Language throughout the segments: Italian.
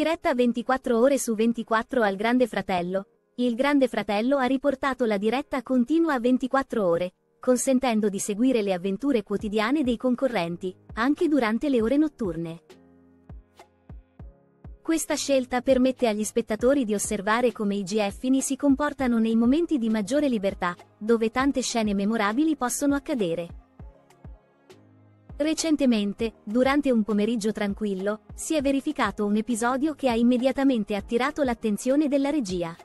Diretta 24 ore su 24 al Grande Fratello. Il Grande Fratello ha riportato la diretta continua a 24 ore, consentendo di seguire le avventure quotidiane dei concorrenti, anche durante le ore notturne. Questa scelta permette agli spettatori di osservare come i GFini si comportano nei momenti di maggiore libertà, dove tante scene memorabili possono accadere. Recentemente, durante un pomeriggio tranquillo, si è verificato un episodio che ha immediatamente attirato l'attenzione della regia.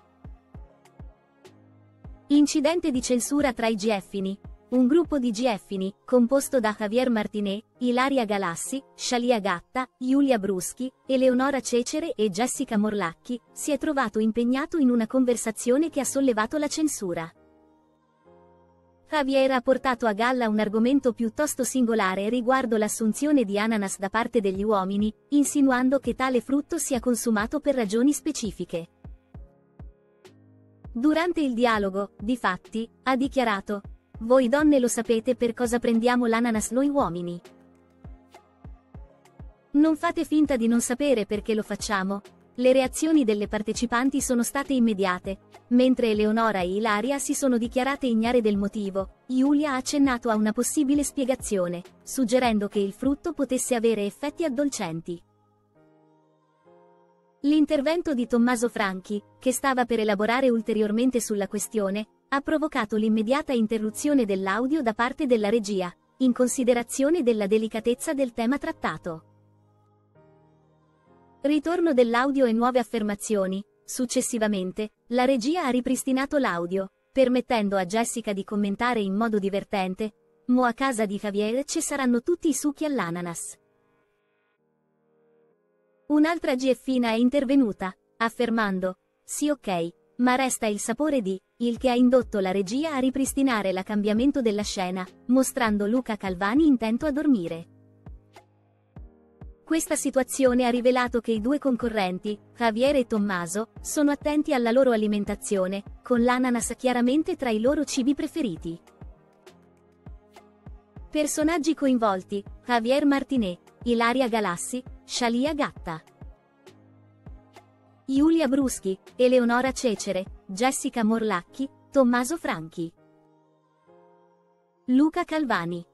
Incidente di censura tra i GFini. Un gruppo di GFini, composto da Javier Martinez, Ilaria Galassi, Shalia Gatta, Giulia Bruschi, Eleonora Cecere e Jessica Morlacchi, si è trovato impegnato in una conversazione che ha sollevato la censura. Javier ha portato a galla un argomento piuttosto singolare riguardo l'assunzione di ananas da parte degli uomini, insinuando che tale frutto sia consumato per ragioni specifiche. Durante il dialogo, difatti, ha dichiarato: "Voi donne lo sapete per cosa prendiamo l'ananas noi uomini. Non fate finta di non sapere perché lo facciamo." Le reazioni delle partecipanti sono state immediate. Mentre Eleonora e Ilaria si sono dichiarate ignare del motivo, Giulia ha accennato a una possibile spiegazione, suggerendo che il frutto potesse avere effetti addolcenti. L'intervento di Tommaso Franchi, che stava per elaborare ulteriormente sulla questione, ha provocato l'immediata interruzione dell'audio da parte della regia, in considerazione della delicatezza del tema trattato. Ritorno dell'audio e nuove affermazioni. Successivamente, la regia ha ripristinato l'audio, permettendo a Jessica di commentare in modo divertente: "Mo a casa di Javier ci saranno tutti i succhi all'ananas." Un'altra GFina è intervenuta, affermando: "Sì, ok, ma resta il sapore di", il che ha indotto la regia a ripristinare la cambiamento della scena, mostrando Luca Calvani intento a dormire. Questa situazione ha rivelato che i due concorrenti, Javier e Tommaso, sono attenti alla loro alimentazione, con l'ananas chiaramente tra i loro cibi preferiti. Personaggi coinvolti: Javier Martinez, Ilaria Galassi, Shalia Gatta, Giulia Bruschi, Eleonora Cecere, Jessica Morlacchi, Tommaso Franchi, Luca Calvani.